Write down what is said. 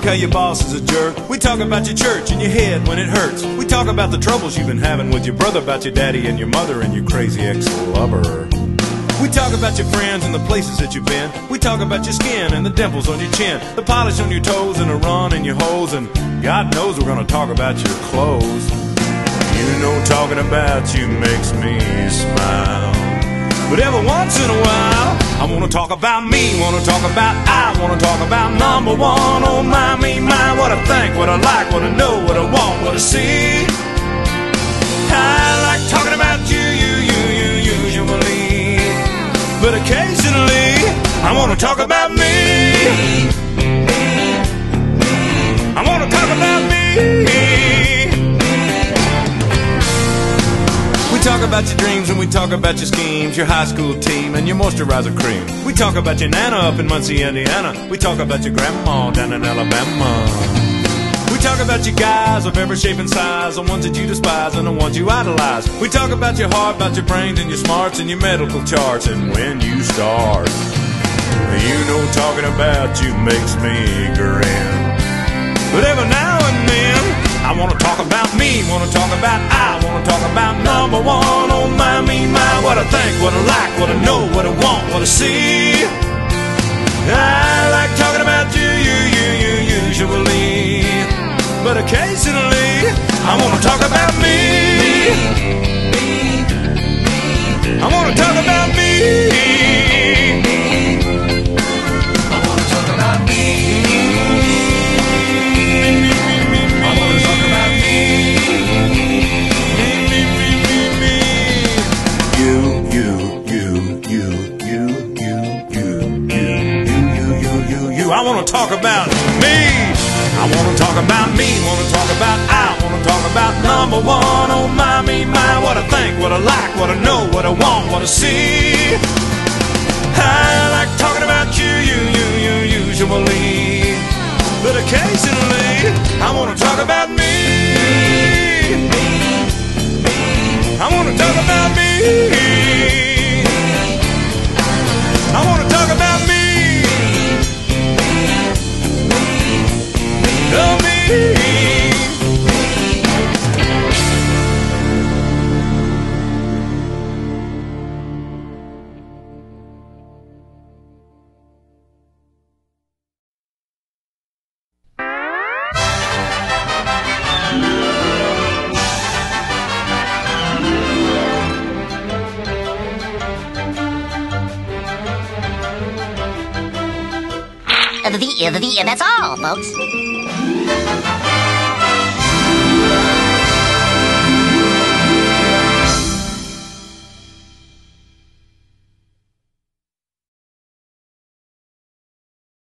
how your boss is a jerk. We talk about your church and your head when it hurts. We talk about the troubles you've been having with your brother, about your daddy and your mother and your crazy ex-lover. We talk about your friends and the places that you've been. We talk about your skin and the dimples on your chin, the polish on your toes and the run in your hose. And God knows we're gonna talk about your clothes. You know talking about you makes me smile. But every once in a while, I wanna talk about me, wanna talk about I, wanna talk about number one. Oh my, me, my, what I think, what I like, what I know, what I want, what I see. I like talking about you usually, but occasionally I wanna talk about me. I wanna talk about me. We talk about your dreams and we talk about your schemes, your high school team and your moisturizer cream. We talk about your nana up in Muncie, Indiana. We talk about your grandma down in Alabama. We talk about your guys of every shape and size, the ones that you despise and the ones you idolize. We talk about your heart, about your brains and your smarts and your medical charts and when you start. You know talking about you makes me grin. But every now and then I wanna talk about me, wanna talk about I, wanna talk about number one. Oh my, me, my, what I think, what I like, what I know, what I want, what I see. I like talking about you usually, but occasionally I wanna talk about me. I wanna talk about me. I wanna talk about me. I wanna talk about me. I wanna talk about me. Wanna talk about I. Wanna talk about number one. Oh my, me, my, what I think, what I like, what I know, what I want, what I see. I like talking about you usually, but occasionally I wanna talk about me. I wanna talk about me. I wanna talk about me. Love me. That's all, folks.